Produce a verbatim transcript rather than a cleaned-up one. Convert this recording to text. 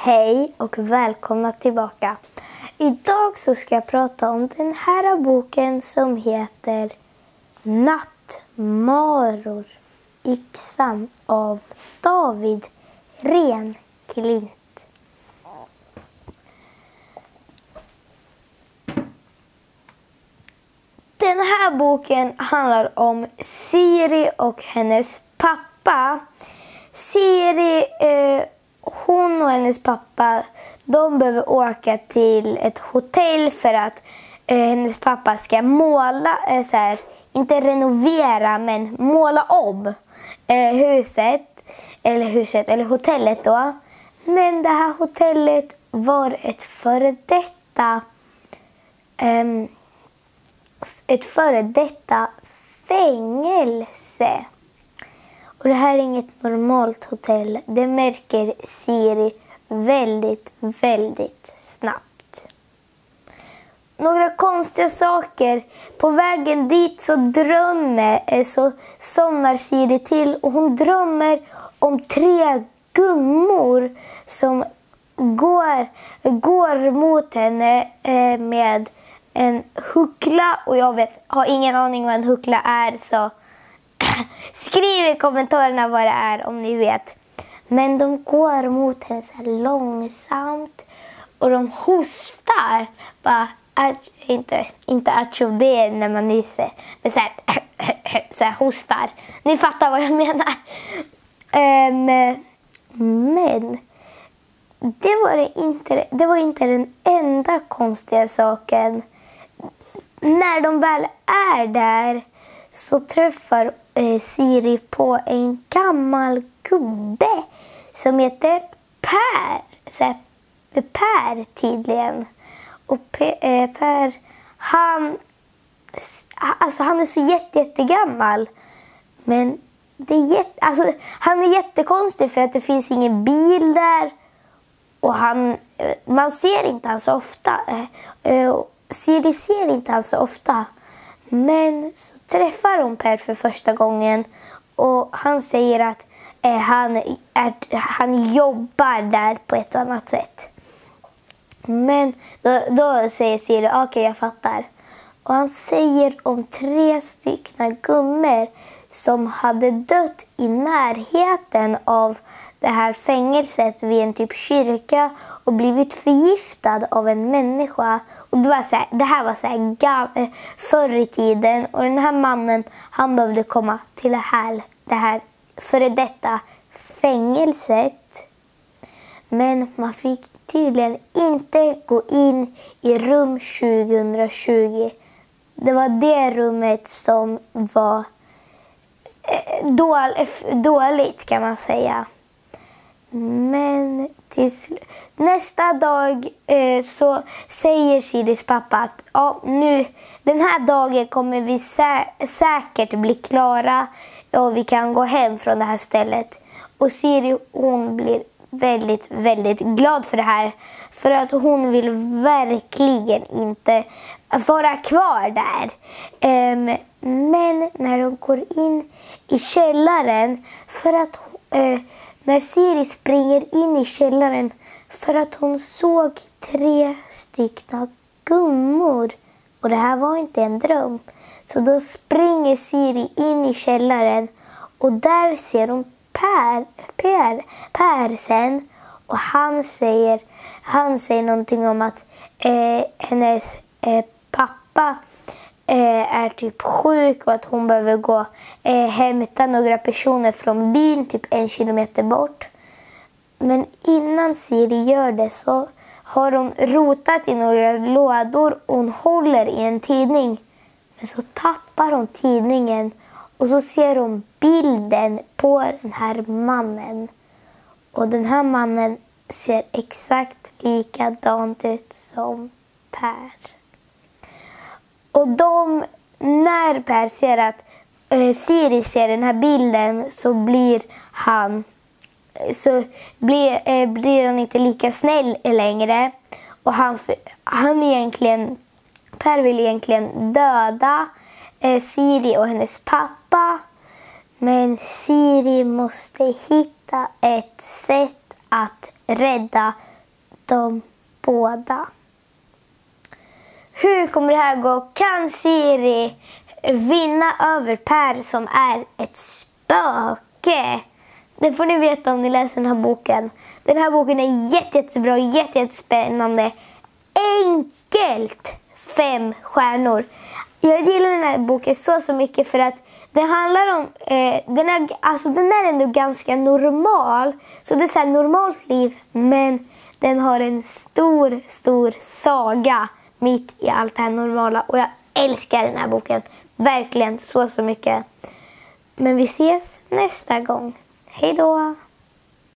Hej och välkomna tillbaka. Idag så ska jag prata om den här boken som heter Nattmaror, yxan av David Renklint. Den här boken handlar om Siri och hennes pappa. Siri, eh, hon och hennes pappa, de behöver åka till ett hotell för att eh, hennes pappa ska måla, eh, så här, inte renovera men måla om eh, huset, eller huset, eller hotellet då. Men det här hotellet var ett före detta eh, ett före detta fängelse. Och det här är inget normalt hotell. Det märker Siri väldigt, väldigt snabbt. Några konstiga saker. På vägen dit så drömmer, så somnar Siri till. Och hon drömmer om tre gummor som går, går mot henne med en huckla. Och jag vet, har ingen aning vad en huckla är, så skriv i kommentarerna vad det är om ni vet. Men de går mot henne så här långsamt. Och de hostar. Bara, inte, inte atcho, det är när man nyser. Men så här, så här hostar. Ni fattar vad jag menar. Um, men det var, det, inte, det var inte den enda konstiga saken. När de väl är där så träffar eh, Siri på en gammal gubbe som heter Per. Så här, Per tydligen. Och P, eh, Per, han, alltså han är så jätte, jättegammal. Men det är jätte, alltså, han är jättekonstig för att det finns ingen bil där. Och han, man ser inte han så ofta. Eh, Siri ser inte han så ofta. Men så träffar hon Per för första gången. Och han säger att eh, han, är, han jobbar där på ett annat sätt. Men då, då säger Siri, okej okay, jag fattar. Och han säger om tre stycken gummor som hade dött i närheten av det här fängelset vid en typ kyrka och blivit förgiftad av en människa. Och det, var så här, det här var så här gav, förr i tiden. Och den här mannen, han behövde komma till det här, det här före detta fängelset. Men man fick tydligen inte gå in i rum tjugohundratjugo. Det var det rummet som var dåligt kan man säga. Men till nästa dag eh, så säger Siris pappa att ja, nu, den här dagen kommer vi sä säkert bli klara och vi kan gå hem från det här stället. Och Siri, hon blir väldigt, väldigt glad för det här. För att hon vill verkligen inte vara kvar där. Um, men när hon går in i källaren för att uh, när Siri springer in i källaren för att hon såg tre stycken gummor. Och det här var inte en dröm. Så då springer Siri in i källaren och där ser hon Per, Per, Per sen. Och han säger, han säger någonting om att eh, hennes eh, pappa eh, är typ sjuk och att hon behöver gå eh, hämta några personer från byn typ en kilometer bort. Men innan Siri gör det så har hon rotat i några lådor och hon håller i en tidning. Men så tappar hon tidningen och så ser hon bilden på den här mannen. Och den här mannen ser exakt likadant ut som Per. Och de, när Per ser att eh, Siri ser den här bilden så blir han så blir, eh, blir han inte lika snäll längre. Och han, han egentligen, Per vill egentligen döda eh, Siri och hennes pappa. Men Siri måste hitta ett sätt att rädda de båda. Hur kommer det här gå? Kan Siri vinna över Per som är ett spöke? Det får ni veta om ni läser den här boken. Den här boken är jätte, jättebra, jätte, jättespännande. Enkelt! Fem stjärnor. Jag gillar den här boken så, så mycket för att det handlar om... Eh, den, är, alltså den är ändå ganska normal. Så det är så här normalt liv, men den har en stor, stor saga mitt i allt det här normala. Och jag älskar den här boken. Verkligen så, så mycket. Men vi ses nästa gång. Hej då!